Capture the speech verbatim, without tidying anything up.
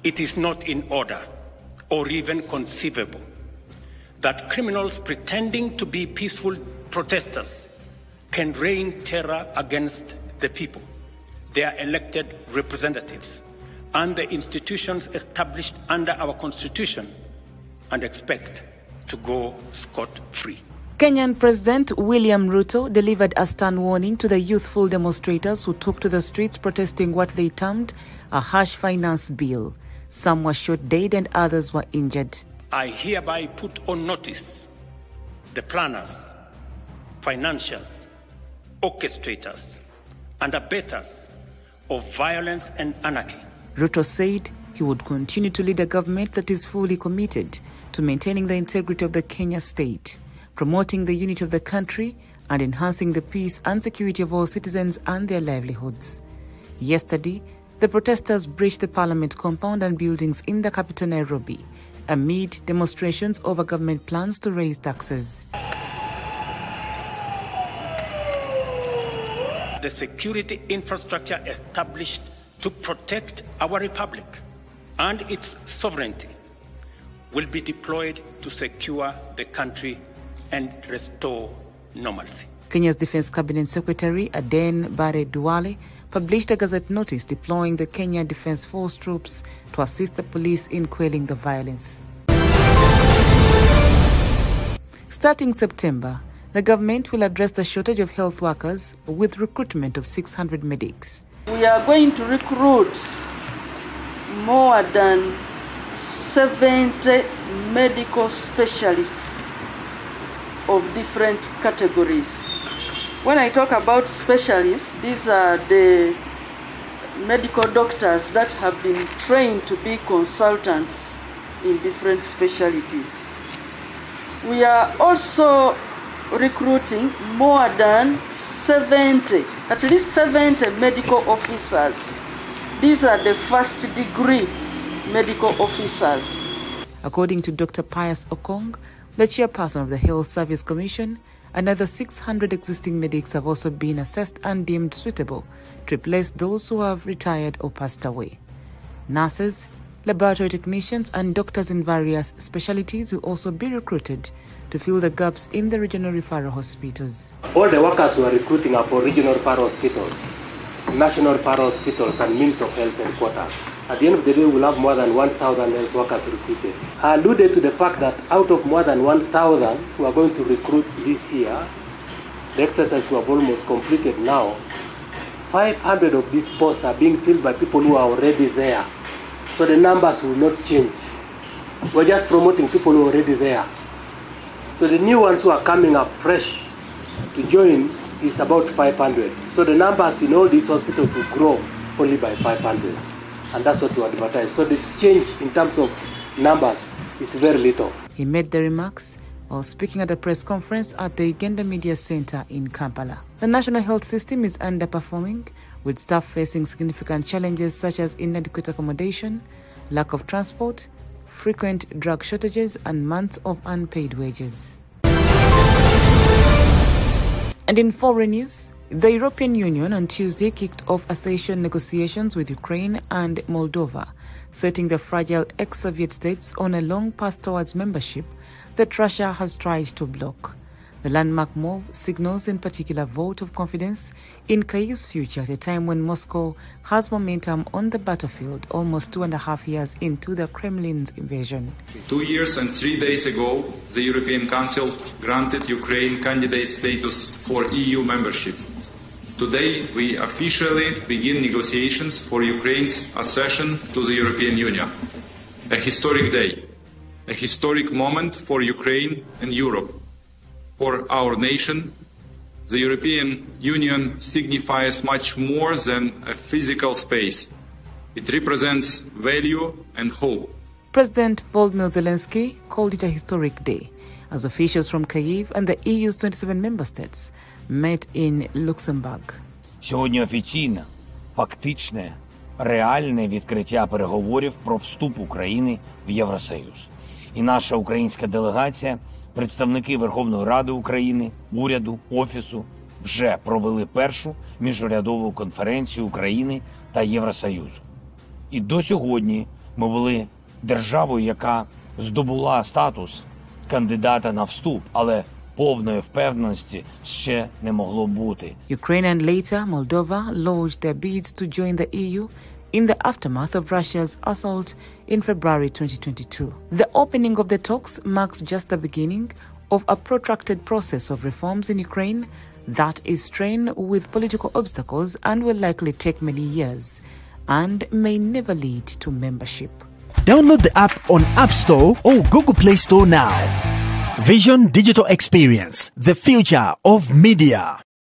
It is not in order or even conceivable that criminals pretending to be peaceful protesters can rain terror against the people, their elected representatives, and the institutions established under our Constitution, and expect to go scot-free. Kenyan President William Ruto delivered a stern warning to the youthful demonstrators who took to the streets protesting what they termed a harsh finance bill. Some were shot dead and others were injured. I hereby put on notice the planners, financiers, orchestrators, and abettors of violence and anarchy. Ruto said he would continue to lead a government that is fully committed to maintaining the integrity of the Kenya state, promoting the unity of the country, and enhancing the peace and security of all citizens and their livelihoods. Yesterday, the protesters breached the parliament compound and buildings in the capital Nairobi amid demonstrations over government plans to raise taxes. The security infrastructure established to protect our republic and its sovereignty will be deployed to secure the country and restore normalcy. Kenya's Defense Cabinet Secretary Aden Bare Duale published a Gazette notice deploying the Kenya Defense Force troops to assist the police in quelling the violence. Starting September, the government will address the shortage of health workers with recruitment of six hundred medics. We are going to recruit more than seventy medical specialists of different categories. When I talk about specialists, these are the medical doctors that have been trained to be consultants in different specialties. We are also recruiting more than seventy, at least seventy medical officers. These are the first degree medical officers. According to Doctor Pius Okong, the chairperson of the Health Service Commission, another six hundred existing medics have also been assessed and deemed suitable to replace those who have retired or passed away. Nurses, laboratory technicians, and doctors in various specialties will also be recruited to fill the gaps in the regional referral hospitals. All the workers who are recruiting are for regional referral hospitals, national referral hospitals, and Ministry of Health headquarters. At the end of the day, we'll have more than one thousand health workers recruited. I alluded to the fact that out of more than one thousand who are going to recruit this year, the exercise we have almost completed now, five hundred of these posts are being filled by people who are already there. So the numbers will not change. We're just promoting people who are already there. So the new ones who are coming are fresh to join is about five hundred. So the numbers in all these hospitals will grow only by five hundred. And that's what we advertise. So the change in terms of numbers is very little. He made the remarks while speaking at a press conference at the Uganda Media Center in Kampala. The national health system is underperforming, with staff facing significant challenges such as inadequate accommodation, lack of transport, frequent drug shortages, and months of unpaid wages. And in foreign news, the European Union on Tuesday kicked off accession negotiations with Ukraine and Moldova, setting the fragile ex-Soviet states on a long path towards membership that Russia has tried to block. The landmark move signals in particular vote of confidence in Kyiv's future at a time when Moscow has momentum on the battlefield almost two and a half years into the Kremlin's invasion. Two years and three days ago, the European Council granted Ukraine candidate status for E U membership. Today, we officially begin negotiations for Ukraine's accession to the European Union. A historic day, a historic moment for Ukraine and Europe. For our nation, the European Union signifies much more than a physical space. It represents value and hope. President Volodymyr Zelensky called it a historic day as officials from Kyiv and the E U's twenty-seven member states met in Luxembourg. Сьогодні офіційне, фактичне, реальне відкриття переговорів про вступ України в Євросоюз. І наша українська делегація, представники Верховної Ради України, уряду, офісу вже провели першу міжурядову конференцію України та Євросоюзу. І до сьогодні Ми були державою, яка здобула статус кандидата на вступ, але повної впевненості ще не могло бути. Ukraine and later Moldova lodged their bids to join the E U in the aftermath of Russia's assault in February twenty twenty-two. The opening of the talks marks just the beginning of a protracted process of reforms in Ukraine that is strained with political obstacles and will likely take many years and may never lead to membership. Download the app on App Store or Google Play Store now. Vision Digital Experience, the future of media.